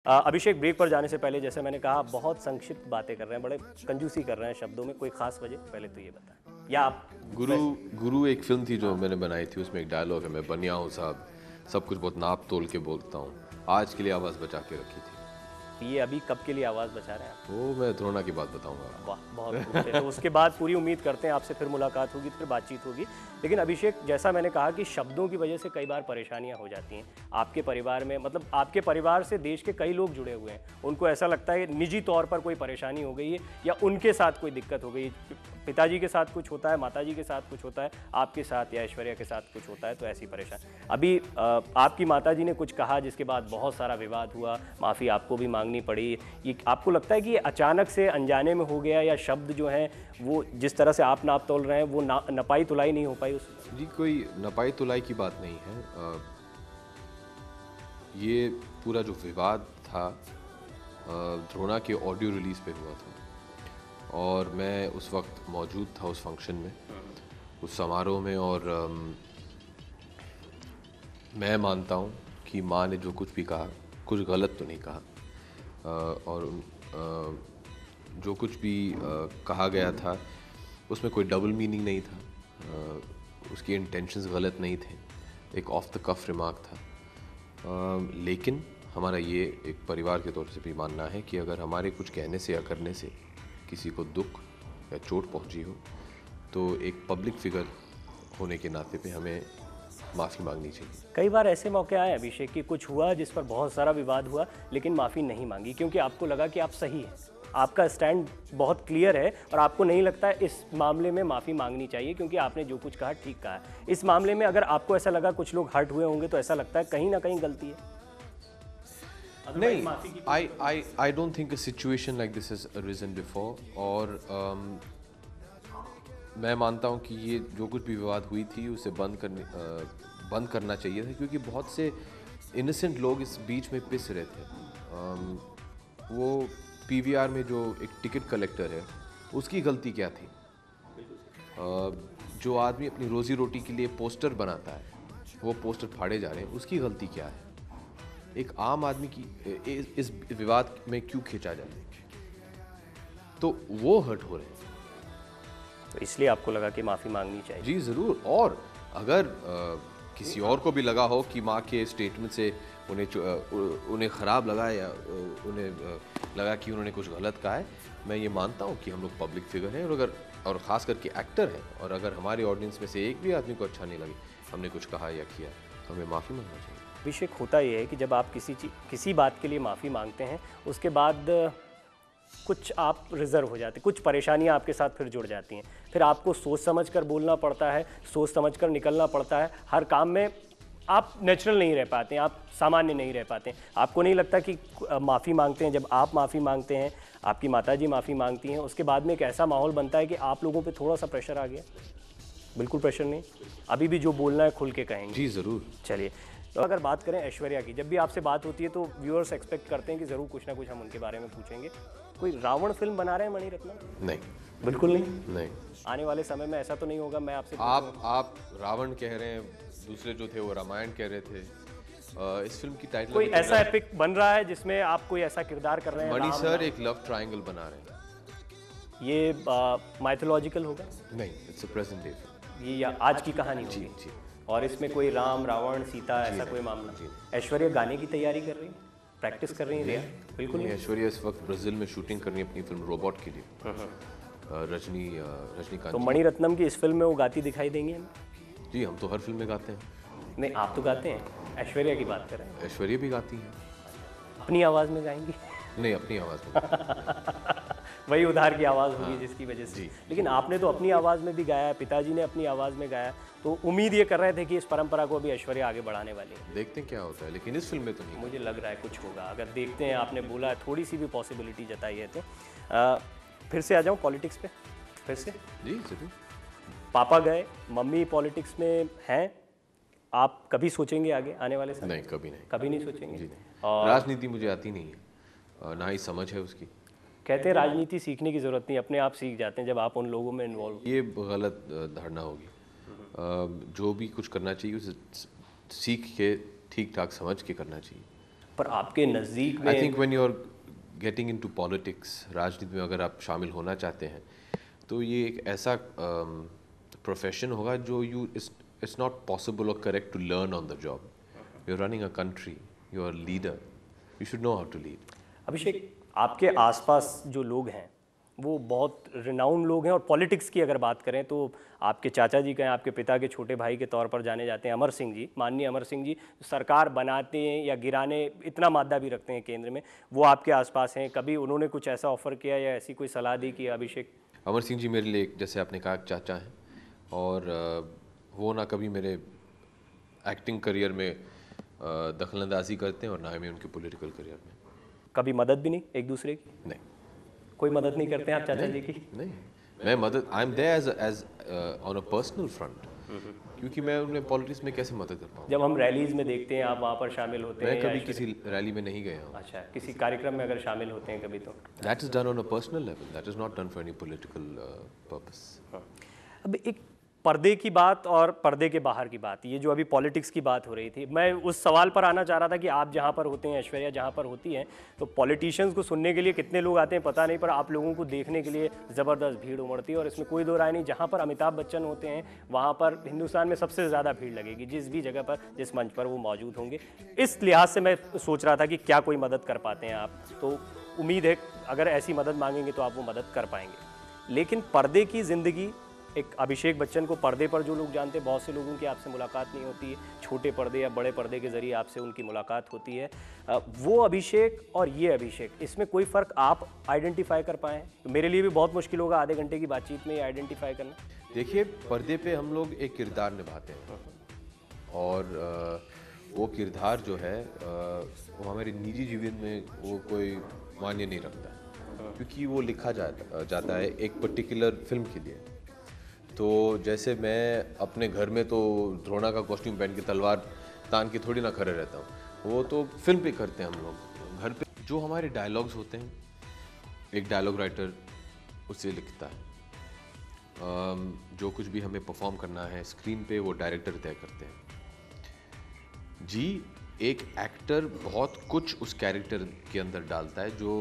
अभिषेक, break पर जाने से पहले जैसे मैंने कहा बहुत संक्षिप्त बातें कर रहे हैं, बड़े कंजूसी कर रहे हैं शब्दों में, कोई खास वजह पहले तो ये बताएं या आप। गुरु गुरु एक फिल्म थी जो मैंने बनाई थी, उसमें एक डायलॉग है, मैं बनिया हूँ साहब, सब कुछ बहुत नाप तोल के बोलता हूँ, आज के लिए आवाज़ बचा के रखी थी। ये अभी कब के लिए आवाज़ बचा रहे हैं आप? वो मैं द्रोणा की बात बताऊंगा। वाह, बहुत खूब है। तो उसके बाद पूरी उम्मीद करते हैं आपसे फिर मुलाकात होगी, फिर बातचीत होगी। लेकिन अभिषेक, जैसा मैंने कहा कि शब्दों की वजह से कई बार परेशानियां हो जाती हैं आपके परिवार में, मतलब आपके परिवार से देश के कई लोग जुड़े हुए हैं, उनको ऐसा लगता है निजी तौर पर कोई परेशानी हो गई है या उनके साथ कोई दिक्कत हो गई, पिताजी के साथ कुछ होता है, माताजी के साथ कुछ होता है, आपके साथ या ऐश्वर्या के साथ कुछ होता है, तो ऐसी परेशानी। अभी आपकी माताजी ने कुछ कहा जिसके बाद बहुत सारा विवाद हुआ, माफ़ी आपको भी मांगनी पड़ी। ये आपको लगता है कि ये अचानक से अनजाने में हो गया या शब्द जो हैं वो जिस तरह से आप नाप तोल रहे हैं वो नपाई तुलाई नहीं हो पाई उसमें? जी, कोई नपाई तुलाई की बात नहीं है। ये पूरा जो विवाद था द्रोणा के ऑडियो रिलीज़ पे हुआ था और मैं उस वक्त मौजूद था उस फंक्शन में, उस समारोह में। और मैं मानता हूँ कि माँ ने जो कुछ भी कहा, कुछ गलत तो नहीं कहा। और जो कुछ भी कहा गया था उसमें कोई डबल मीनिंग नहीं था, उसके इंटेंशंस गलत नहीं थे, एक ऑफ द कफ रिमार्क था। लेकिन हमारा ये एक परिवार के तौर से भी मानना है कि अगर हमारे कुछ कहने से या करने से किसी को दुख या चोट पहुंची हो तो एक पब्लिक फिगर होने के नाते पे हमें माफ़ी मांगनी चाहिए। कई बार ऐसे मौके आए अभिषेक कि कुछ हुआ जिस पर बहुत सारा विवाद हुआ लेकिन माफ़ी नहीं मांगी क्योंकि आपको लगा कि आप सही हैं, आपका स्टैंड बहुत क्लियर है और आपको नहीं लगता है इस मामले में माफ़ी मांगनी चाहिए क्योंकि आपने जो कुछ कहा ठीक कहा है। इस मामले में अगर आपको ऐसा लगा कुछ लोग हर्ट हुए होंगे तो ऐसा लगता है कहीं ना कहीं गलती है? नहीं, I don't think a situation like this has arisen before। और मैं मानता हूँ कि ये जो कुछ भी विवाद हुई थी उसे बंद करना चाहिए था, क्योंकि बहुत से इनोसेंट लोग इस बीच में पिस रहे थे। वो पीवीआर में जो एक टिकट कलेक्टर है उसकी गलती क्या थी? जो आदमी अपनी रोजी रोटी के लिए पोस्टर बनाता है वो पोस्टर फाड़े जा रहे हैं, उसकी गलती क्या है? एक आम आदमी की इस विवाद में क्यों खींचा जाए? तो वो हर्ट हो रहे हैं। तो इसलिए आपको लगा कि माफ़ी मांगनी चाहिए? जी ज़रूर। और अगर किसी और को भी लगा हो कि माँ के स्टेटमेंट से उन्हें ख़राब लगा या उन्हें लगा कि उन्होंने कुछ गलत कहा है, मैं ये मानता हूँ कि हम लोग पब्लिक फिगर हैं और ख़ास करके एक्टर हैं, और अगर हमारे ऑडियंस में से एक भी आदमी को अच्छा नहीं लगे हमने कुछ कहा या किया तो हमें माफ़ी मांगना चाहिए। अभिषेक, होता ये है कि जब आप किसी बात के लिए माफ़ी मांगते हैं उसके बाद कुछ आप रिज़र्व हो जाते हैं, कुछ परेशानियां आपके साथ फिर जुड़ जाती हैं, फिर आपको सोच समझ कर बोलना पड़ता है, सोच समझ कर निकलना पड़ता है। हर काम में आप नेचुरल नहीं रह पाते हैं, आप सामान्य नहीं रह पाते हैं। आपको नहीं लगता कि माफ़ी मांगते हैं, जब आप माफ़ी मांगते हैं, आपकी माताजी माफ़ी मांगती हैं, उसके बाद में एक ऐसा माहौल बनता है कि आप लोगों पर थोड़ा सा प्रेशर आ गया? बिल्कुल प्रेशर नहीं, अभी भी जो बोलना है खुल के कहेंगे? जी ज़रूर। चलिए, तो अगर बात करें ऐश्वर्या की, जब भी आपसे बात होती है तो व्यूअर्स एक्सपेक्ट करते हैं कि ज़रूर कुछ ना कुछ हम उनके बारे में पूछेंगे। कोई रावण फिल्म बना रहे हैं मणिरत्नम? नहीं, बिल्कुल नहीं। नहीं। आने वाले समय में ऐसा तो नहीं होगा? मैं आपसे आप रावण कह रहे हैं, दूसरे जो थे वो रामायण कह रहे थे। इस फिल्म की टाइटल कोई ऐसा एपिक बन रहा है जिसमें आप कोई ऐसा किरदार कर रहे हैं? मणि सर एक लव ट्रायंगल बना रहे हैं। ये माइथोलॉजिकल होगा? नहीं, इट्स अ प्रेजेंट डे। ये या आज की कहानी होगी? जी। और इसमें कोई राम रावण सीता ऐसा कोई मामला? ऐश्वर्या गाने की तैयारी कर रही है, प्रैक्टिस कर रही है? बिल्कुल नहीं। ऐश्वर्या इस वक्त ब्राज़ील में शूटिंग कर रही है अपनी फिल्म रोबोट के लिए। रजनीकांत। तो मणिरत्नम की इस फिल्म में वो गाती दिखाई देंगे हमें? जी, हम तो हर फिल्म में गाते हैं। नहीं, आप तो गाते हैं, ऐश्वर्या की बात कर रहे हैं। ऐश्वर्या भी गाती हैं। अपनी आवाज़ में गाएंगी? नहीं, अपनी आवाज़ में। वही उधार की आवाज़ होगी जिसकी वजह से। जी। लेकिन आपने तो अपनी आवाज़ में भी गाया है, पिताजी ने अपनी आवाज़ में गाया, तो उम्मीद ये कर रहे थे कि इस परंपरा को अभी ऐश्वर्या आगे बढ़ाने वाली है। देखते हैं क्या होता है, लेकिन इस फिल्म में तो नहीं। मुझे लग रहा है कुछ होगा, अगर देखते हैं, आपने बोला है थोड़ी सी भी पॉसिबिलिटी जताई है तो। फिर से आ जाऊँ पॉलिटिक्स पे फिर से। जी ज़रूर। पापा गए, मम्मी पॉलिटिक्स में हैं, आप कभी सोचेंगे आगे आने वाले समय? नहीं, कभी नहीं। कभी नहीं सोचेंगे? जी नहीं। और राजनीति मुझे आती नहीं है, ना ही समझ है उसकी। कहते हैं राजनीति सीखने की ज़रूरत नहीं, अपने आप सीख जाते हैं जब आप उन लोगों में इन्वॉल्व। ये गलत धारणा होगी। जो भी कुछ करना चाहिए उसे सीख के ठीक ठाक समझ के करना चाहिए। पर आपके नज़दीक में I think when you are getting into politics, राजनीति में अगर आप शामिल होना चाहते हैं तो ये एक ऐसा प्रोफेशन होगा जो इट्स नॉट पॉसिबल और correct to learn on the job. You are running a country, you are leader, you should know how to lead. Abhishek, आपके आसपास जो लोग हैं वो बहुत रिनाउंड लोग हैं, और पॉलिटिक्स की अगर बात करें तो आपके चाचा जी कहें, आपके पिता के छोटे भाई के तौर पर जाने जाते हैं अमर सिंह जी, माननीय अमर सिंह जी, सरकार बनाते हैं या गिराने इतना मादा भी रखते हैं केंद्र में, वो आपके आसपास हैं. कभी उन्होंने कुछ ऐसा ऑफर किया या ऐसी कोई सलाह दी कि अभिषेक? अमर सिंह जी मेरे लिए जैसे आपने कहा चाचा हैं, और वो ना कभी मेरे एक्टिंग करियर में दखलंदाजी करते हैं और ना ही मैं उनके पॉलिटिकल करियर में. कभी मदद भी नहीं एक दूसरे की? नहीं. कोई मदद नहीं करते हैं आप चाचा जी की? नहीं, मैं मदद, I am there as on a personal front, क्योंकि मैं उन्हें पॉलिटिक्स में कैसे मदद कर पाऊँ. जब हम रैलीज में देखते हैं आप वहाँ पर शामिल होते हैं मैं या कभी किसी रैली में नहीं गया हूँ. अच्छा, किसी कार्यक्रम में अगर शामिल होते हैं कभी तो? That is done on a personal level, that is not done for any political purpose. अब एक पर्दे की बात और पर्दे के बाहर की बात, ये जो अभी पॉलिटिक्स की बात हो रही थी, मैं उस सवाल पर आना चाह रहा था कि आप जहाँ पर होते हैं, ऐश्वर्या जहाँ पर होती हैं, तो पॉलिटिशियंस को सुनने के लिए कितने लोग आते हैं पता नहीं, पर आप लोगों को देखने के लिए ज़बरदस्त भीड़ उमड़ती है, और इसमें कोई दो राय नहीं, जहाँ पर अमिताभ बच्चन होते हैं वहाँ पर हिंदुस्तान में सबसे ज़्यादा भीड़ लगेगी, जिस भी जगह पर, जिस मंच पर वो मौजूद होंगे. इस लिहाज से मैं सोच रहा था कि क्या कोई मदद कर पाते हैं आप, तो उम्मीद है अगर ऐसी मदद मांगेंगे तो आप वो मदद कर पाएंगे. लेकिन पर्दे की ज़िंदगी, एक अभिषेक बच्चन को पर्दे पर जो लोग जानते हैं, बहुत से लोगों की आपसे मुलाकात नहीं होती है, छोटे पर्दे या बड़े पर्दे के जरिए आपसे उनकी मुलाकात होती है. वो अभिषेक और ये अभिषेक, इसमें कोई फ़र्क आप आइडेंटिफाई कर पाएँ? तो मेरे लिए भी बहुत मुश्किल होगा आधे घंटे की बातचीत में ये आइडेंटिफाई करना. देखिए, पर्दे पे हम लोग एक किरदार निभाते हैं, और वो किरदार जो है वो हमारे निजी जीवन में वो कोई मायने नहीं रखता है, क्योंकि वो लिखा जाता है एक पर्टिकुलर फिल्म के लिए. तो जैसे मैं अपने घर में तो द्रोणा का कॉस्ट्यूम पहन के तलवार तान के थोड़ी ना खड़े रहता हूँ, वो तो फिल्म पे करते हैं हम लोग. घर पे जो हमारे डायलॉग्स होते हैं, एक डायलॉग राइटर उसे लिखता है. जो कुछ भी हमें परफॉर्म करना है स्क्रीन पे, वो डायरेक्टर तय करते हैं. जी, एक एक्टर बहुत कुछ उस कैरेक्टर के अंदर डालता है जो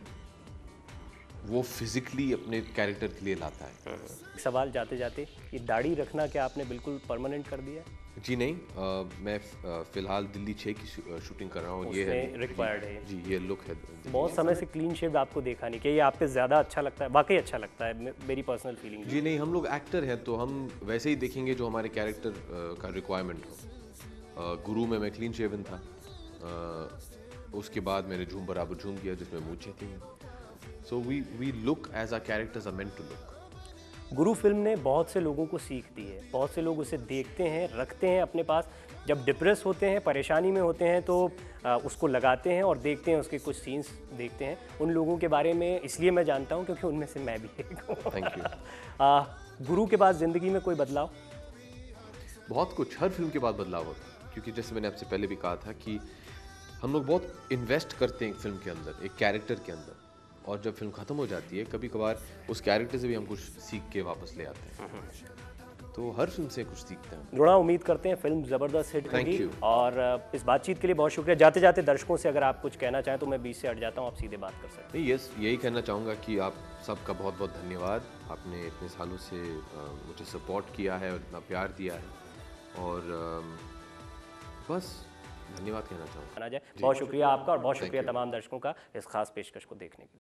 वो फिजिकली अपने कैरेक्टर के लिए लाता है. सवाल जाते जाते, ये दाढ़ी रखना क्या आपने बिल्कुल परमानेंट कर दिया है? जी नहीं, मैं फिलहाल दिल्ली 6 की शूटिंग कर रहा हूँ. ये है रिक्वायर्ड है जी, ये लुक है. बहुत समय से क्लीन शेव आपको देखा नहीं, कि ये आप पे ज़्यादा अच्छा लगता है? वाकई अच्छा लगता है, मेरी पर्सनल फीलिंग. जी नहीं, हम लोग एक्टर हैं तो हम वैसे ही देखेंगे जो हमारे कैरेक्टर का रिक्वायरमेंट हो. गुरु में मैं क्लीन शेवन था, उसके बाद मैंने झूम बराबर झूम किया जिसमें मूंछें थी. So we look as our characters are meant to look. Guru film ने बहुत से लोगों को सीख दी है, बहुत से लोग उसे देखते हैं, रखते हैं अपने पास, जब डिप्रेस होते हैं, परेशानी में होते हैं तो उसको लगाते हैं और देखते हैं, उसके कुछ सीन्स देखते हैं. उन लोगों के बारे में इसलिए मैं जानता हूं क्योंकि उनमें से मैं भी एक हूं. Thank you. गुरु के बाद ज़िंदगी में कोई बदलाव? बहुत कुछ, हर फिल्म के बाद बदलाव होता है, क्योंकि जैसे मैंने आपसे पहले भी कहा था कि हम लोग बहुत इन्वेस्ट करते हैं एक फिल्म के अंदर, एक कैरेक्टर के अंदर, और जब फिल्म ख़त्म हो जाती है कभी कभार उस कैरेक्टर से भी हम कुछ सीख के वापस ले आते हैं. तो हर फिल्म से कुछ सीखते हैं. द्रोणा, उम्मीद करते हैं फिल्म ज़बरदस्त हिट Thank होगी. you. और इस बातचीत के लिए बहुत शुक्रिया. जाते जाते दर्शकों से अगर आप कुछ कहना चाहें तो मैं बीच से हट जाता हूँ, आप सीधे बात कर सकते हैं. नहीं, यस, यही कहना चाहूँगा कि आप सबका बहुत बहुत धन्यवाद. आपने इतने सालों से मुझे सपोर्ट किया है और इतना प्यार दिया है, और बस धन्यवाद कहना चाहूँगा. बहुत शुक्रिया आपका, और बहुत शुक्रिया तमाम दर्शकों का इस खास पेशकश को देखने के लिए.